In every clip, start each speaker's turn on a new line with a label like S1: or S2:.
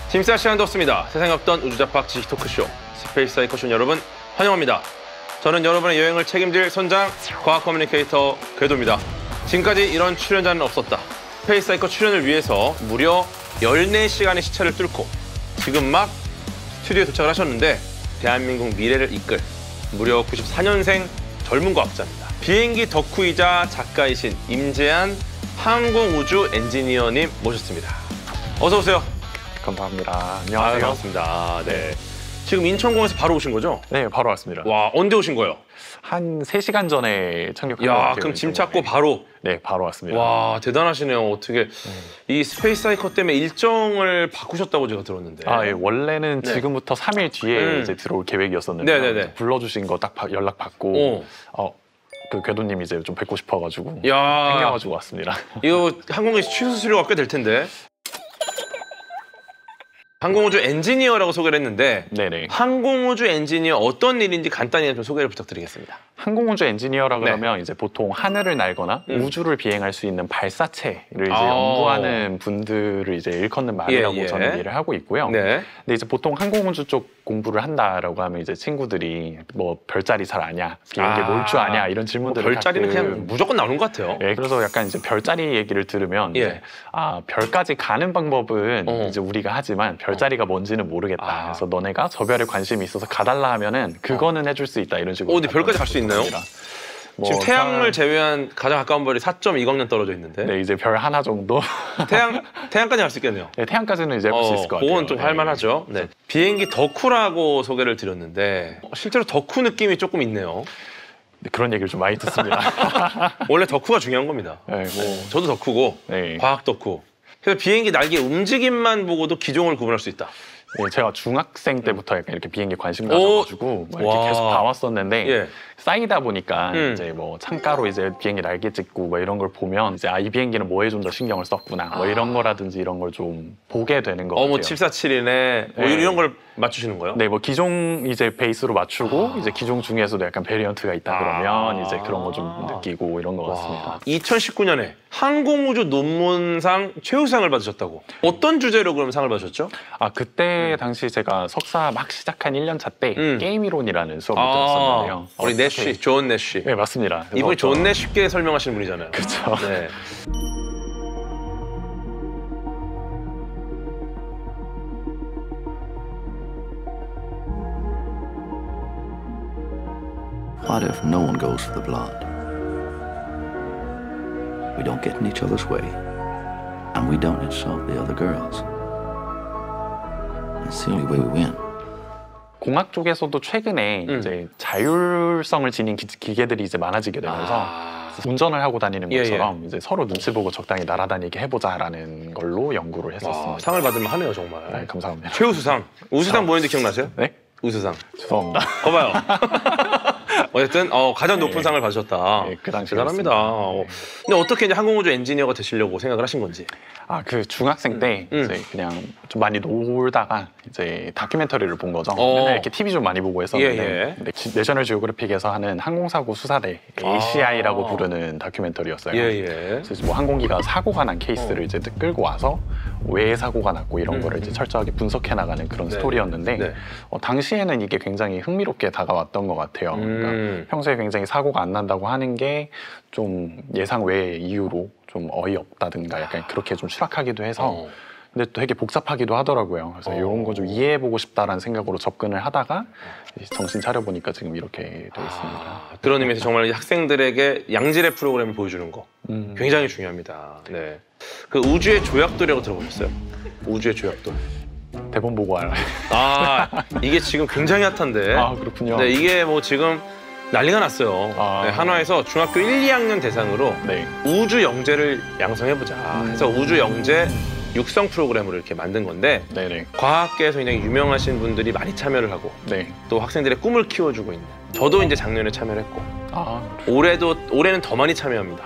S1: 짐쌀 시간도 없습니다. 세상에 없던 우주잡학 지식 토크쇼 스페이스 사이코쇼 여러분 환영합니다. 저는 여러분의 여행을 책임질 선장 과학 커뮤니케이터 궤도입니다. 지금까지 이런 출연자는 없었다. 스페이스 사이코 출연을 위해서 무려 14시간의 시차를 뚫고 지금 막 스튜디오에 도착을 하셨는데 대한민국 미래를 이끌 무려 94년생 젊은 과학자입니다. 비행기 덕후이자 작가이신 임재한 항공우주 엔지니어님 모셨습니다. 어서 오세요.
S2: 감사합니다. 안녕하세요.
S1: 반갑습니다. 네. 지금 인천공항에서 바로 오신 거죠?
S2: 네, 바로 왔습니다.
S1: 와, 언제 오신 거예요?
S2: 한 3시간 전에 착륙한 것
S1: 야,
S2: 같아요.
S1: 그럼 짐 찾고 바로?
S2: 네, 바로 왔습니다.
S1: 와, 대단하시네요. 어떻게 이 스페이스 사이코 때문에 일정을 바꾸셨다고 제가 들었는데.
S2: 아, 예, 원래는
S1: 네.
S2: 지금부터 3일 뒤에 이제 들어올 계획이었었는데
S1: 네네네.
S2: 불러주신 거 딱 연락 받고 그 궤도님 이제 좀 뵙고 싶어가지고
S1: 야,
S2: 챙겨가지고 왔습니다.
S1: 이거 항공에서 취소 수수료가 꽤 될 텐데. 항공우주 엔지니어라고 소개를 했는데
S2: 네네.
S1: 항공우주 엔지니어 어떤 일인지 간단히 좀 소개를 부탁드리겠습니다.
S2: 항공우주 엔지니어라 그러면 이제 보통 하늘을 날거나 우주를 비행할 수 있는 발사체를 이제 연구하는 분들을 이제 일컫는 말이라고 저는 이해를 하고 있고요.
S1: 네.
S2: 근데 이제 보통 항공우주 쪽 공부를 한다라고 하면 이제 친구들이 뭐 별자리 잘 아냐, 비행기 몰 줄 아냐 이런 질문들을
S1: 별자리는
S2: 가끔
S1: 그냥 무조건 나오는 것 같아요.
S2: 예, 그래서 약간 이제 별자리 얘기를 들으면 이제 별까지 가는 방법은 이제 우리가 하지만 별자리가 뭔지는 모르겠다. 그래서 너네가 저 별에 관심이 있어서 가달라 하면은 그거는 해줄 수 있다 이런 식으로.
S1: 근데 별까지 갈 수 있나요? 지금 태양을 제외한 가장 가까운 별이 4.2광년 떨어져 있는데.
S2: 네, 이제 별 하나 정도.
S1: 태양까지 갈 수 있겠네요.
S2: 네, 태양까지는 이제 할 수 있을 것 같아요.
S1: 그건 좀 할만하죠. 네. 비행기 덕후라고 소개를 드렸는데 실제로 덕후 느낌이 조금 있네요.
S2: 네, 그런 얘기를 좀 많이 듣습니다.
S1: 원래 덕후가 중요한 겁니다.
S2: 네,
S1: 저도 덕후고 과학 덕후. 그래서 비행기 날개 움직임만 보고도 기종을 구분할 수 있다.
S2: 네, 제가 중학생 때부터 약간 이렇게 비행기 관심 가져가지고 뭐 이렇게 계속 봐왔었는데 쌓이다 보니까 이제 뭐 창가로 이제 비행기 날개 찍고 뭐 이런 걸 보면 이제 이 비행기는 뭐에 좀 더 신경을 썼구나 뭐 이런 거라든지 이런 걸 좀 보게 되는 것 같아요.
S1: 뭐 747이네 뭐 이런 걸 맞추시는 거예요?
S2: 네, 뭐 기종 이제 베이스로 맞추고 이제 기종 중에서도 약간 베리언트가 있다 그러면 이제 그런 거 좀 느끼고 이런 것 같습니다.
S1: 2019년에 항공우주 논문상 최우수상을 받으셨다고. 어떤 주제로 그럼 상을 받으셨죠?
S2: 그때 당시 제가 석사 막 시작한 1년 차 때 게임 이론이라는 수업을 들었었는데요.
S1: 우리 내쉬, 존 내쉬.
S2: 네, 맞습니다.
S1: 이분이 존 내쉬께 설명하시는 분이잖아요.
S2: 그렇죠.
S1: 네.
S3: What if no one goes for the blood? We don't get in each other's way, and we don't insult the other girls. That's the only way we win.
S2: 공학 쪽에서도 최근에 이제 자율성을 지닌 기계들이 이제 많아지게 되면서 운전을 하고 다니는 것처럼 이제 서로 눈치 보고 적당히 날아다니게 해보자라는 걸로 연구를 했었습니다.
S1: 상을 받으면 하네요, 정말.
S2: 네, 감사합니다.
S1: 최우수상. 우수상 뭐였는지 기억나세요?
S2: 네?
S1: 우수상.
S2: 죄송합니다.
S1: 거봐요. 어쨌든 가장 높은 상을 받으셨다.
S2: 네, 그 당시에
S1: 대단합니다. 근데 어떻게 이제 항공우주 엔지니어가 되시려고 생각을 하신 건지?
S2: 그 중학생 때 이제 그냥 좀 많이 놀다가 이제 다큐멘터리를 본 거죠. 맨날 이렇게 TV 좀 많이 보고 했었는데 근데 내셔널 지오그래픽에서 하는 항공사고 수사대 ACI라고 부르는 다큐멘터리였어요. 그래서 뭐 항공기가 사고가 난 케이스를 이제 끌고 와서 왜 사고가 났고 이런 거를 이제 철저하게 분석해 나가는 그런 스토리였는데 당시에는 이게 굉장히 흥미롭게 다가왔던 것 같아요. 그러니까 평소에 굉장히 사고가 안 난다고 하는 게 좀 예상 외의 이유로 좀 어이없다든가 약간 그렇게 좀 추락하기도 해서 근데 또 되게 복잡하기도 하더라고요. 그래서 이런 거 좀 이해해보고 싶다라는 생각으로 접근을 하다가 정신 차려보니까 지금 이렇게 되어 있습니다.
S1: 그런 의미에서 정말 학생들에게 양질의 프로그램을 보여주는 거 굉장히 중요합니다. 네. 그 우주의 조약돌이라고 들어보셨어요? 우주의 조약돌.
S2: 대본 보고 알아요.
S1: 이게 지금 굉장히 핫한데.
S2: 그렇군요.
S1: 네, 이게 뭐 지금 난리가 났어요. 네, 한화에서 중학교 1, 2학년 대상으로 우주 영재를 양성해보자 해서 우주 영재 육성 프로그램을 이렇게 만든 건데 과학계에서 굉장히 유명하신 분들이 많이 참여를 하고 또 학생들의 꿈을 키워주고 있는 저도 이제 작년에 참여를 했고 올해는 더 많이 참여합니다.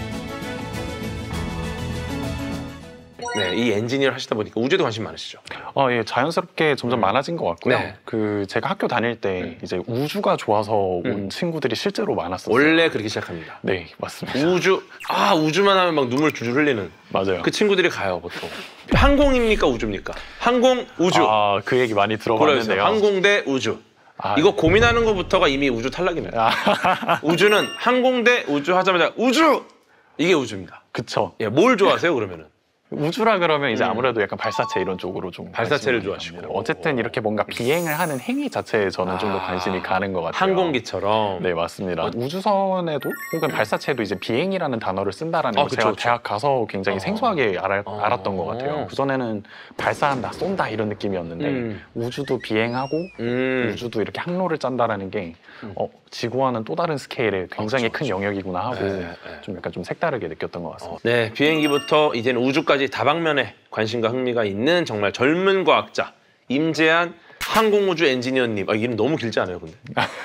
S1: 네, 이 엔지니어를 하시다 보니까 우주에도 관심 많으시죠?
S2: 예, 자연스럽게 점점 많아진 것 같고요.
S1: 네.
S2: 그 제가 학교 다닐 때 이제 우주가 좋아서 온 친구들이 실제로 많았었어요.
S1: 원래 그렇게 시작합니다.
S2: 네, 맞습니다.
S1: 우주만 하면 막 눈물 줄줄 흘리는
S2: 맞아요.
S1: 그 친구들이 가요, 보통. 항공입니까, 우주입니까? 항공, 우주.
S2: 그 얘기 많이 들어봤는데요.
S1: 항공 대 우주. 이거 고민하는 것부터가 이미 우주 탈락입니다. 우주는 항공 대 우주 하자마자 우주! 이게 우주입니다.
S2: 그쵸.
S1: 예, 뭘 좋아하세요, 그러면은?
S2: 우주라 그러면 이제 아무래도 약간 발사체 이런 쪽으로 좀
S1: 발사체를
S2: 관심이
S1: 좋아하시고.
S2: 갑니다. 어쨌든 이렇게 뭔가 비행을 하는 행위 자체에 저는 좀 더 관심이 가는 것 같아요.
S1: 항공기처럼.
S2: 네, 맞습니다. 우주선에도 혹은 발사체에도 이제 비행이라는 단어를 쓴다라는 걸 제가 대학 가서 굉장히 생소하게 알았던 것 같아요. 그전에는 발사한다, 쏜다 이런 느낌이었는데 우주도 비행하고 우주도 이렇게 항로를 짠다라는 게 지구와는 또 다른 스케일의 굉장히 큰 영역이구나 하고 좀 약간 좀 색다르게 느꼈던 것 같습니다.
S1: 네, 비행기부터 이제는 우주까지 다방면에 관심과 흥미가 있는 정말 젊은 과학자 임재한 항공우주 엔지니어님. 이름 너무 길지 않아요, 근데?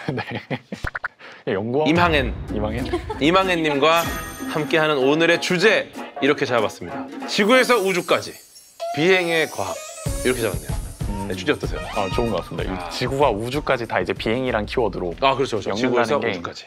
S2: 네. 연구원
S1: 임항현님과 함께하는 오늘의 주제 이렇게 잡았습니다. 지구에서 우주까지 비행의 과학 이렇게 잡았네요. 네, 주제 어떠세요?
S2: 좋은 것 같습니다. 이 지구와 우주까지 다 이제 비행이란 키워드로
S1: 그렇죠. 지구에서 우주까지.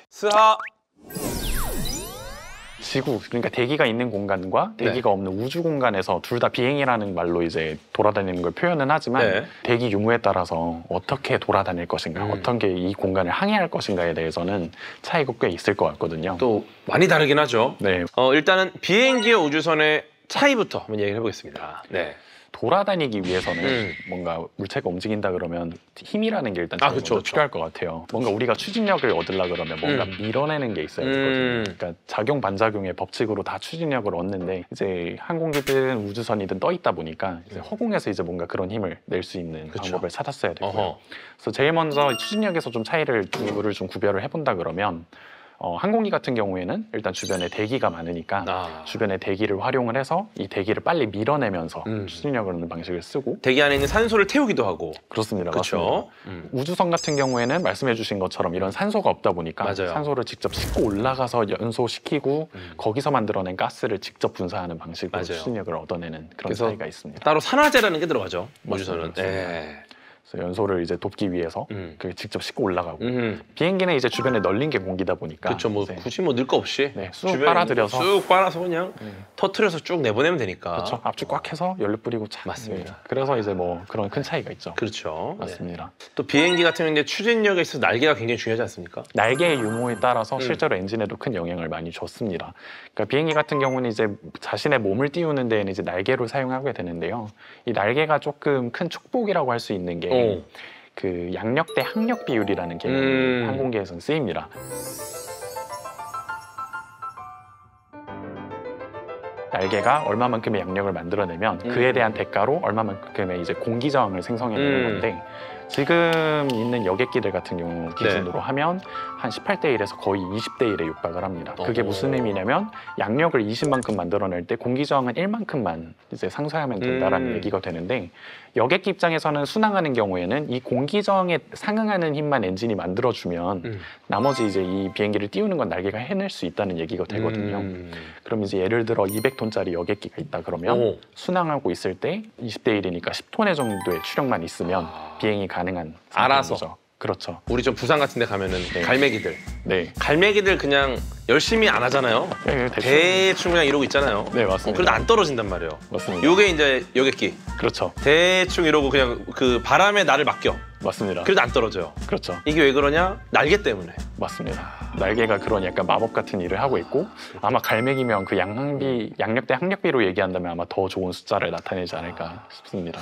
S2: 지구, 그러니까 대기가 있는 공간과 대기가 없는 우주 공간에서 둘 다 비행이라는 말로 이제 돌아다니는 걸 표현은 하지만 대기 유무에 따라서 어떻게 돌아다닐 것인가, 어떻게 이 공간을 항해할 것인가에 대해서는 차이가 꽤 있을 것 같거든요.
S1: 또 많이 다르긴 하죠.
S2: 네.
S1: 일단은 비행기와 우주선의 차이부터 한번 얘기해 보겠습니다. 네.
S2: 돌아다니기 위해서는 뭔가 물체가 움직인다 그러면 힘이라는 게 일단 필요할 것 같아요. 뭔가 우리가 추진력을 얻으려 그러면 뭔가 밀어내는 게 있어야 되거든요. 그러니까 작용 반작용의 법칙으로 다 추진력을 얻는데 이제 항공기든 우주선이든 떠 있다 보니까 이제 허공에서 이제 뭔가 그런 힘을 낼 수 있는 방법을 찾았어야 되고요. 그래서 제일 먼저 추진력에서 좀 차이를 둘을 좀 구별을 해본다 그러면 항공기 같은 경우에는 일단 주변에 대기가 많으니까 주변에 대기를 활용을 해서 이 대기를 빨리 밀어내면서 추진력을 얻는 방식을 쓰고
S1: 대기 안에 있는 산소를 태우기도 하고.
S2: 그렇습니다.
S1: 그렇죠.
S2: 우주선 같은 경우에는 말씀해 주신 것처럼 이런 산소가 없다 보니까 산소를 직접 싣고 올라가서 연소시키고 거기서 만들어낸 가스를 직접 분사하는 방식으로 추진력을 얻어내는 그런 차이가 있습니다.
S1: 따로 산화제라는 게 들어가죠. 우주선은.
S2: 그래서 연소를 이제 돕기 위해서 직접 싣고 올라가고 비행기는 이제 주변에 널린 게 공기다 보니까
S1: 그렇죠. 굳이 넣을 거 없이
S2: 쑥 빨아들여서
S1: 쑥 빨아서 그냥 터트려서 쭉 내보내면 되니까.
S2: 그렇죠. 압축 꽉 해서 연료 뿌리고
S1: 맞습니다.
S2: 그래서 이제 뭐 그런 큰 차이가 있죠.
S1: 그렇죠.
S2: 맞습니다.
S1: 또 비행기 같은 경우는 추진력에 있어서 날개가 굉장히 중요하지 않습니까?
S2: 날개의 유무에 따라서 실제로 엔진에도 큰 영향을 많이 줬습니다. 그러니까 비행기 같은 경우는 이제 자신의 몸을 띄우는 데에는 이제 날개를 사용하게 되는데요. 이 날개가 조금 큰 축복이라고 할 수 있는 게 그 양력 대 항력 비율이라는 개념이 항공기에서는 쓰입니다. 날개가 얼마만큼의 양력을 만들어내면 그에 대한 대가로 얼마만큼의 이제 공기 저항을 생성해내는 건데 지금 있는 여객기들 같은 경우 기준으로 하면 한 18대 1에서 거의 20대 1에 육박을 합니다. 그게 무슨 의미냐면 양력을 20만큼 만들어낼 때 공기 저항은 1만큼만 이제 상쇄하면 된다라는 얘기가 되는데 여객기 입장에서는 순항하는 경우에는 이 공기 저항에 상응하는 힘만 엔진이 만들어주면 나머지 이제 이 비행기를 띄우는 건 날개가 해낼 수 있다는 얘기가 되거든요. 그럼 이제 예를 들어 200톤짜리 여객기가 있다 그러면 순항하고 있을 때 20대 1이니까 10톤의 정도의 추력만 있으면 비행이 가능한
S1: 알아서.
S2: 거죠. 그렇죠.
S1: 우리 좀 부산 같은 데 가면은 갈매기들.
S2: 네.
S1: 갈매기들 그냥 열심히 안 하잖아요. 대충 그냥 이러고 있잖아요.
S2: 네, 맞습니다.
S1: 그래도 안 떨어진단 말이에요.
S2: 맞습니다.
S1: 요게 이제 여객기.
S2: 그렇죠.
S1: 대충 이러고 그냥 그 바람에 나를 맡겨.
S2: 맞습니다.
S1: 그래도 안 떨어져요.
S2: 그렇죠.
S1: 이게 왜 그러냐? 날개 때문에.
S2: 맞습니다. 날개가 그런 약간 마법 같은 일을 하고 있고 아마 갈매기면 그 양력 대 항력비로 얘기한다면 아마 더 좋은 숫자를 나타내지 않을까 싶습니다.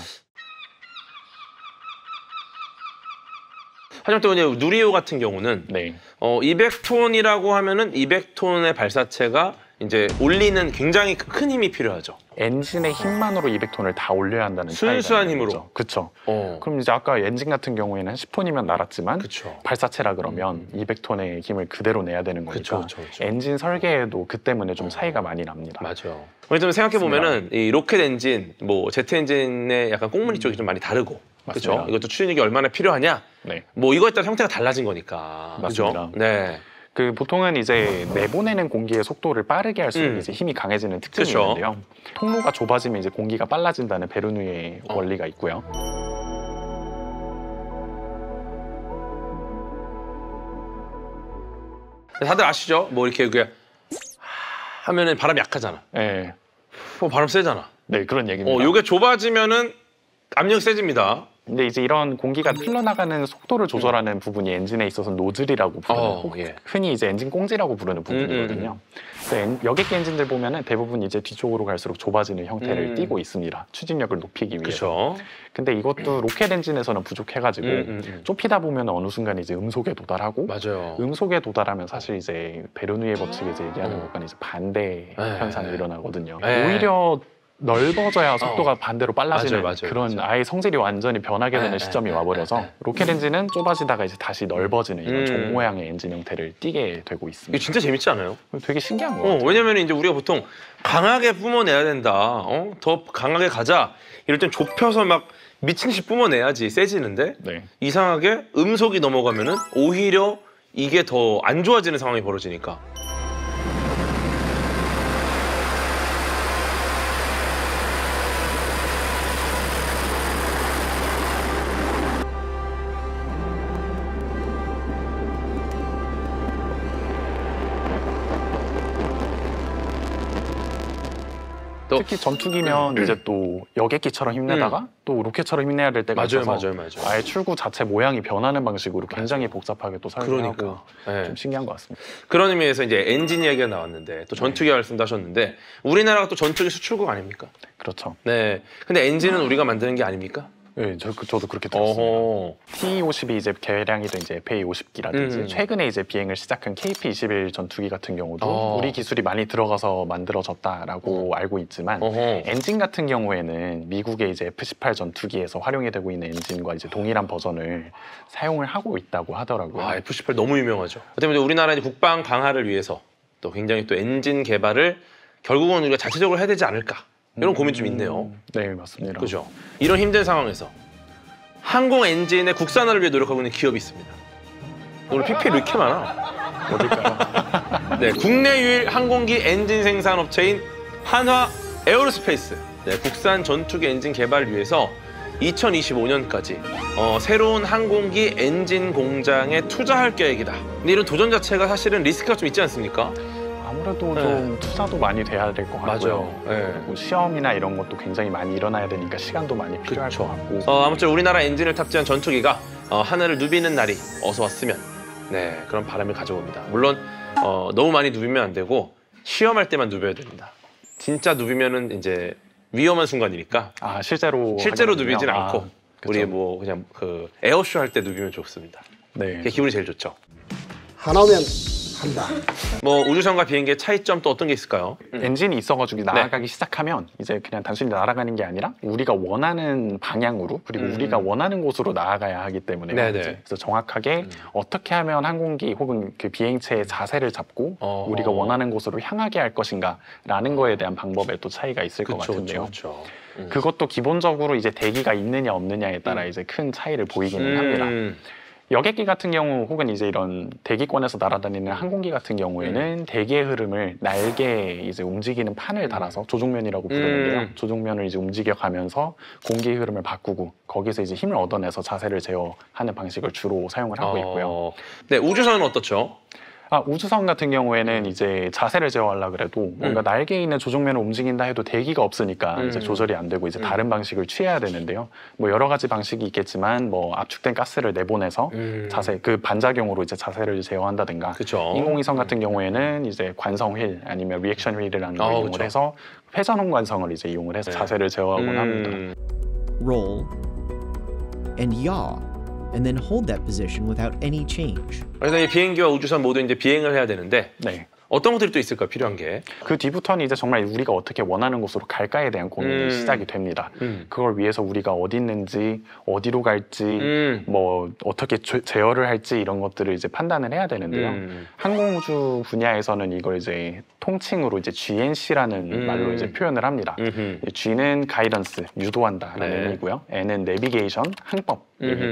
S1: 하지만 또 이제 누리호 같은 경우는 200톤이라고 하면은 200톤의 발사체가 이제 올리는 굉장히 큰 힘이 필요하죠.
S2: 엔진의 힘만으로 200톤을 다 올려야 한다는 차이가
S1: 순수한 힘으로.
S2: 그렇죠. 그럼 이제 아까 엔진 같은 경우에는 한 10톤이면 날았지만 발사체라 그러면 200톤의 힘을 그대로 내야 되는 거니까 엔진 설계에도 그 때문에 좀 차이가 많이 납니다.
S1: 맞아요. 왜냐면 생각해 보면은 이 로켓 엔진, 뭐 제트 엔진의 약간 꽁무니 쪽이 좀 많이 다르고. 그렇죠. 이것도 추진력이 얼마나 필요하냐. 뭐 이거에 따라 형태가 달라진 거니까.
S2: 맞습니다.
S1: 그죠? 네.
S2: 그 보통은 이제 내보내는 공기의 속도를 빠르게 할수록 이제 힘이 강해지는 특징이
S1: 그쵸.
S2: 있는데요. 통로가 좁아지면 이제 공기가 빨라진다는 베르누이의 원리가 있고요.
S1: 다들 아시죠? 뭐 이렇게 그게 하면은 바람이 약하잖아.
S2: 네,
S1: 바람 세잖아.
S2: 네 그런 얘기입니다.
S1: 요게 좁아지면은 압력이 세집니다.
S2: 근데 이제 이런 공기가 흘러나가는 속도를 조절하는 부분이 엔진에 있어서 노즐이라고 부르는
S1: 예.
S2: 흔히 이제 엔진 꽁지라고 부르는 부분이거든요. 그래서 여객기 엔진들 보면은 대부분 이제 뒤쪽으로 갈수록 좁아지는 형태를 띠고 있습니다. 추진력을 높이기 위해서.
S1: 그렇죠.
S2: 근데 이것도 로켓 엔진에서는 부족해가지고 좁히다 보면 어느 순간 이제 음속에 도달하고
S1: 맞아요.
S2: 음속에 도달하면 사실 이제 베르누이의 법칙에 이제 얘기하는 것과는 이제 반대 현상이 일어나거든요.
S1: 네.
S2: 오히려 넓어져야 속도가 반대로 빨라지는
S1: 맞아요.
S2: 그런 아예 성질이 완전히 변하게 되는 시점이 와버려서 로켓 엔진은 좁아지다가 이제 다시 넓어지는 이런 종 모양의 엔진 형태를 띠게 되고
S1: 이게
S2: 있습니다.
S1: 진짜 재밌지 않아요?
S2: 되게 신기한 거 같아요.
S1: 왜냐면 이제 우리가 보통 강하게 뿜어내야 된다. 더 강하게 가자. 이럴 땐 좁혀서 막 미친 듯이 뿜어내야지 세지는데
S2: 네.
S1: 이상하게 음속이 넘어가면은 오히려 이게 더 안 좋아지는 상황이 벌어지니까.
S2: 특히 전투기면 이제 또 여객기처럼 힘내다가 또 로켓처럼 힘내야 될 때가
S1: 맞아요,
S2: 있어서
S1: 맞아요.
S2: 아예 출구 자체 모양이 변하는 방식으로 굉장히 복잡하게 또 설계하고
S1: 그러니까. 네.
S2: 좀 신기한 것 같습니다.
S1: 그런 의미에서 이제 엔진 이야기가 나왔는데 또 전투기 말씀도 하셨는데 우리나라가 또 전투기 수출국 아닙니까?
S2: 그렇죠.
S1: 네. 근데 엔진은 우리가 만드는 게 아닙니까?
S2: 네, 저도 그렇게 들었습니다.
S1: 어허.
S2: T-50이 이제 개량이 된 이제 FA-50기라든지 최근에 이제 비행을 시작한 KP-21 전투기 같은 경우도 우리 기술이 많이 들어가서 만들어졌다라고 알고 있지만
S1: 어허.
S2: 엔진 같은 경우에는 미국의 이제 F-18 전투기에서 활용이 되고 있는 엔진과 이제 동일한 버전을 사용을 하고 있다고 하더라고요.
S1: F-18 너무 유명하죠. 때문에 우리나라 이제 국방 강화를 위해서 또 굉장히 또 엔진 개발을 결국은 우리가 자체적으로 해야 되지 않을까 이런 고민 좀 있네요.
S2: 네, 맞습니다.
S1: 그죠? 이런 힘든 상황에서 항공 엔진의 국산화를 위해 노력하고 있는 기업이 있습니다. 오늘 PPL 왜 이렇게 많아?
S2: 어딜까요?
S1: 네, 국내 유일 항공기 엔진 생산 업체인 한화 에어로스페이스. 네, 국산 전투기 엔진 개발을 위해서 2025년까지 새로운 항공기 엔진 공장에 투자할 계획이다. 근데 이런 도전 자체가 사실은 리스크가 좀 있지 않습니까?
S2: 아무래도 좀 투자도 많이 돼야 될 것 같고요.
S1: 맞아요. 네.
S2: 그리고 시험이나 이런 것도 굉장히 많이 일어나야 되니까 시간도 많이 필요할 것 같고.
S1: 아무쪼록 우리나라 엔진을 탑재한 전투기가 하늘을 누비는 날이 어서 왔으면 네 그런 바람을 가져옵니다. 물론 너무 많이 누비면 안 되고 시험할 때만 누벼야 됩니다. 진짜 누비면은 이제 위험한 순간이니까
S2: 실제로
S1: 누비진 않고
S2: 그쵸.
S1: 우리 뭐 그냥 그 에어쇼 할 때 누비면 좋습니다.
S2: 네.
S1: 그게 기분이 제일 좋죠.
S4: 하나면 한다.
S1: 뭐 우주선과 비행기의 차이점 또 어떤 게 있을까요?
S2: 엔진이 있어가지고 날아가기 시작하면 이제 그냥 단순히 날아가는 게 아니라 우리가 원하는 방향으로 그리고 우리가 원하는 곳으로 나아가야 하기 때문에
S1: 네네.
S2: 그래서 정확하게 어떻게 하면 항공기 혹은 그 비행체의 자세를 잡고 우리가 원하는 곳으로 향하게 할 것인가라는 거에 대한 방법에 또 차이가 있을 것 같은데요.
S1: 그렇죠.
S2: 그것도 기본적으로 이제 대기가 있느냐 없느냐에 따라 이제 큰 차이를 보이기는 합니다. 여객기 같은 경우 혹은 이제 이런 대기권에서 날아다니는 항공기 같은 경우에는 대기의 흐름을 날개에 이제 움직이는 판을 달아서 조종면이라고 부르는데요. 조종면을 이제 움직여가면서 공기의 흐름을 바꾸고 거기서 이제 힘을 얻어내서 자세를 제어하는 방식을 주로 사용을 하고 있고요.
S1: 네, 우주선은 어떻죠?
S2: 우주선 같은 경우에는 이제 자세를 제어하려고 그래도 뭔가 날개에 있는 조종면을 움직인다 해도 대기가 없으니까 이제 조절이 안 되고 이제 다른 방식을 취해야 되는데요. 뭐 여러 가지 방식이 있겠지만 뭐 압축된 가스를 내보내서 자세 그 반작용으로 이제 자세를 제어한다든가
S1: 그쵸.
S2: 인공위성 같은 경우에는 이제 관성 휠 아니면 리액션 휠이라는 걸 이용을
S1: 그쵸.
S2: 해서 회전홍 관성을 이제 이용을 해서 자세를 제어하곤 합니다.
S5: Roll and yaw, and then hold that position without any change.
S1: 그래서 이 비행기와 우주선 모두 이제 비행을 해야 되는데
S2: 네.
S1: 어떤 것들이 또 있을까 필요한 게?
S2: 그 뒤부터는 이제 정말 우리가 어떻게 원하는 곳으로 갈까에 대한 고민이 시작이 됩니다. 그걸 위해서 우리가 어디 있는지, 어디로 갈지, 뭐 어떻게 제어를 할지 이런 것들을 이제 판단을 해야 되는데요. 항공우주 분야에서는 이걸 이제 통칭으로 이제 GNC라는 말로 이제 표현을 합니다. G는 가이던스, 유도한다라는
S1: 네.
S2: 의미고요. N은 내비게이션, 항법 의미고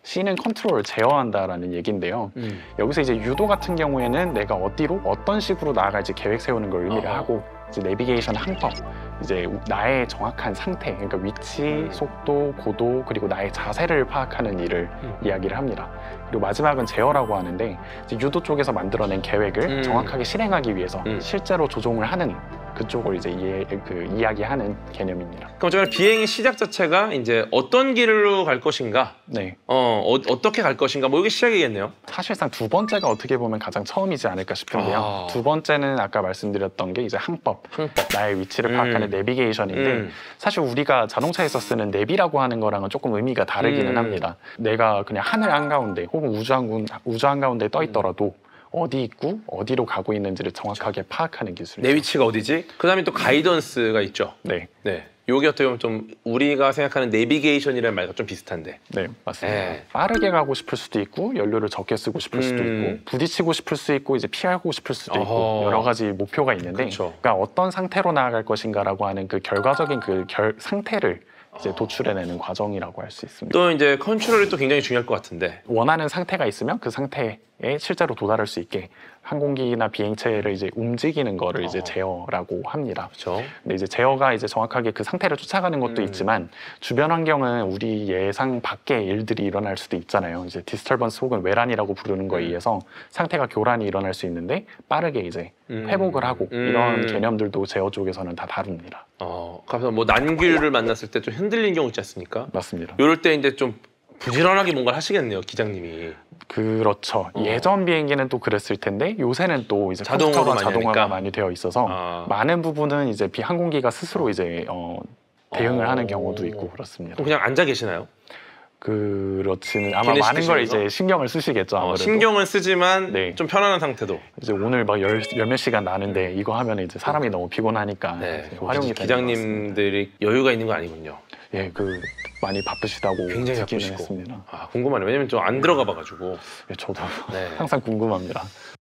S2: C는 컨트롤을 제어한다라는 얘기인데요. 여기서 이제 유도 같은 경우에는 내가 어디로 어떤 식으로 나아갈지 계획 세우는 걸 의미를 하고 이제 내비게이션 항법, 이제 나의 정확한 상태, 그러니까 위치, 속도, 고도, 그리고 나의 자세를 파악하는 일을 이야기를 합니다. 그리고 마지막은 제어라고 하는데 이제 유도 쪽에서 만들어낸 계획을 정확하게 실행하기 위해서 실제로 조종을 하는 그쪽을 이제 이야기하는 개념입니다.
S1: 그럼 저는 비행의 시작 자체가 이제 어떤 길로 갈 것인가,
S2: 네.
S1: 어떻게 갈 것인가, 뭐 이게 시작이겠네요.
S2: 사실상 두 번째가 어떻게 보면 가장 처음이지 않을까 싶은데요. 두 번째는 아까 말씀드렸던 게 이제 항법, 나의 위치를 파악하는 내비게이션인데 사실 우리가 자동차에서 쓰는 내비라고 하는 거랑은 조금 의미가 다르기는 합니다. 내가 그냥 하늘 한가운데 혹은 우주 한가운데 떠 있더라도 어디 있고 어디로 가고 있는지를 정확하게 파악하는 기술이죠.
S1: 내 위치가 어디지? 그 다음에 또 가이던스가 있죠.
S2: 네.
S1: 네. 요게 어떻게 보면 좀 우리가 생각하는 내비게이션이라는 말과 좀 비슷한데.
S2: 네, 맞습니다.
S1: 네.
S2: 빠르게 가고 싶을 수도 있고 연료를 적게 쓰고 싶을 수도 있고 부딪히고 싶을 수 있고 이제 피하고 싶을 수도 있고 여러 가지 목표가 있는데 그러니까 어떤 상태로 나아갈 것인가라고 하는 그 결과적인 그 상태를 이제 도출해내는 과정이라고 할 수 있습니다.
S1: 또 이제 컨트롤이 또 굉장히 중요할 것 같은데.
S2: 원하는 상태가 있으면 그 상태에 실제로 도달할 수 있게 항공기나 비행체를 이제 움직이는 거를 이제 제어라고 합니다.
S1: 그렇죠.
S2: 근데 이제 제어가 이제 정확하게 그 상태를 쫓아가는 것도 있지만 주변 환경은 우리 예상 밖의 일들이 일어날 수도 있잖아요. 이제 디스터번스 혹은 외란이라고 부르는 거에 의해서 상태가 교란이 일어날 수 있는데 빠르게 이제 회복을 하고 이런 개념들도 제어 쪽에서는 다 다룹니다.
S1: 그래서 뭐 난기류를 만났을 때 좀 흔들린 경우 있지 않습니까?
S2: 맞습니다.
S1: 이럴 때 이제 좀 부지런하게 뭔가를 하시겠네요, 기장님이.
S2: 그렇죠. 예전 비행기는 또 그랬을 텐데 요새는 또 이제
S1: 자동으로
S2: 자동화가 많이 되어 있어서 많은 부분은 이제 항공기가 스스로 이제 대응을 하는 경우도 있고 그렇습니다.
S1: 그럼 그냥 앉아 계시나요?
S2: 그렇지는 아마 많은 걸 이제 신경을 쓰시겠죠. 아무래도.
S1: 신경을 쓰지만
S2: 네.
S1: 좀 편안한 상태도.
S2: 이제 오늘 막 열몇 시간 나는데 이거 하면 이제 사람이 너무 피곤하니까 활용이 되는
S1: 기장님들이 여유가 있는 거 아니군요.
S2: 예, 많이 바쁘시다고
S1: 굉장히
S2: 듣기는
S1: 바쁘시고.
S2: 했습니다.
S1: 궁금하네요. 왜냐면 좀 안 들어가 봐가지고.
S2: 예, 저도
S1: 네.
S2: 항상 궁금합니다.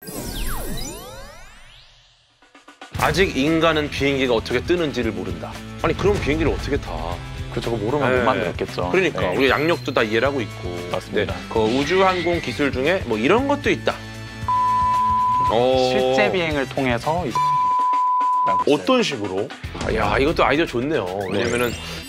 S1: 아직 인간은 비행기가 어떻게 뜨는지를 모른다. 아니 그럼 비행기를 어떻게 타?
S2: 그거 모르면 못 만들었겠죠.
S1: 그러니까
S2: 네.
S1: 우리 양력도 다 이해를 하고 있고.
S2: 맞습니다.
S1: 그 우주항공 기술 중에 뭐 이런 것도 있다.
S2: 실제 비행을 통해서 이제
S1: 어떤 식으로? 야 이것도 아이디어 좋네요. 왜냐면은